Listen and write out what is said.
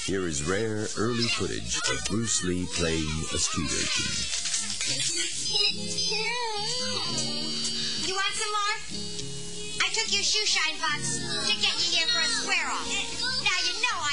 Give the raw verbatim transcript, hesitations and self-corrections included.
Here is rare early footage of Bruce Lee playing a street urchin. You want some more? I took your shoe shine box to get you here for a square-off. Now you know